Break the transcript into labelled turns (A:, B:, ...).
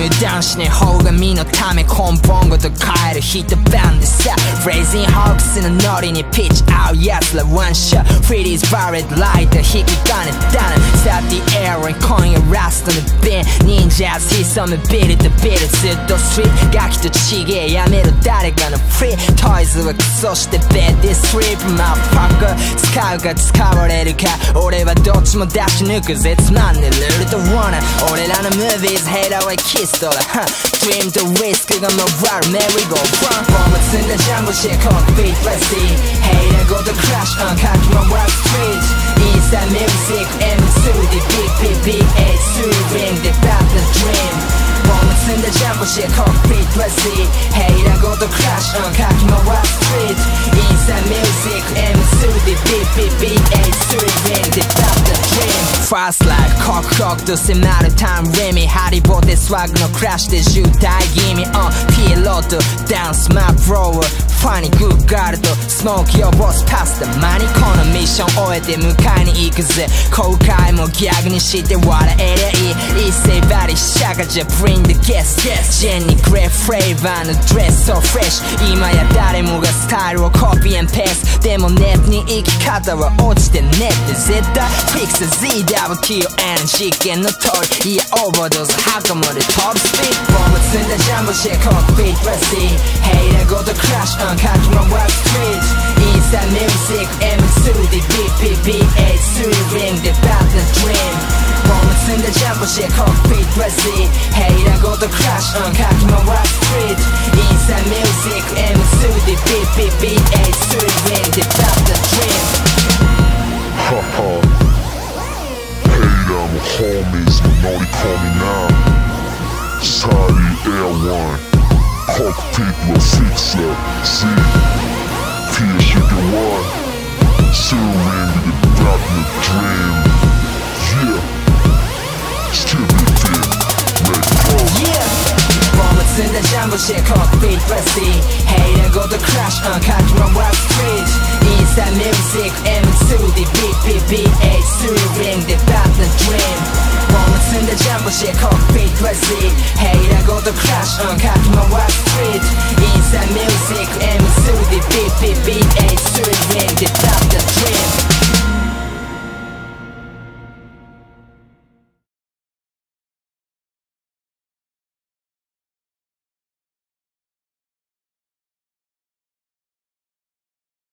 A: 油断しない方が身のため根本ごと変えるヒットバンドさフレーズインホークスのノリにピッチ合う奴らワンショットフリーディーズバレットライト引き金だなさてエアロン今夜ラストのビン忍者ズ潜むビルとビルずっとストリートガキとちげえやめろ誰かのフリートイズはクソしてベッディスリープマッファッカー使うか使われるか俺はどっちも出し抜くぜつまんねルールとワナ俺らのムービーズヘイラーはキストラドリームとリスクが回るメリーゴーファンボム積んだジャンボシェコックビートレスティヘイラーごとクラッシュかき回るストリートインスタミュージック M2 でビッビッビッ8 リングでバッドドリームボム積んだジャンボシェコックビートレスティヘイラーごとクラッシュかき回るストリートインスタミュージック M2 でビッビッビッ8 リングでバッドドリームファーストライフコクコクと迫るタイムリミハリボテスワッグのクラッシュで渋滞気味ピエロットダンスマップローファニーグッガールとスモーキーをボスパスタマニこのミッション終えて迎えに行くぜ後悔もギャグにして笑えりゃいい一世バリシャカじゃ bring the guest ジェンにグレーフレーバーのドレス so fresh 今や誰もがスタイルをコピー&ペースでもネットに生き方は落ちてねって絶対フィックス ZWKON 実験の通りいやオーバードーズ墓までトップスピードボム積んだジャンボシェコックビートレスティヘイラーごとクラッシュかき回るストリートインスタミュージック M2 でビッビッビッ8 リングでバッドドリームボム積んだジャンボシェコックビートレスティヘイラーごとクラッシュかき回るストリートインスタミュージック M2 でビッビッビッ8 リングでバッドドリーム
B: Haterもホーミーズも乗り込みなサーリーエアワンコックピットはフィックスアップ See PSG1 Surrender the dark dream Yeah Still be fit Let go
A: Yeah ボム積んだジャンボシェコックビートレスティヘイラーごとクラッシュかき回るストリートインスタミュージック M2 でビッビッビッ8 リングでバッドドリームボム積んだジャンボシェコックビートレスティヘイラーごとクラッシュかき回るストリート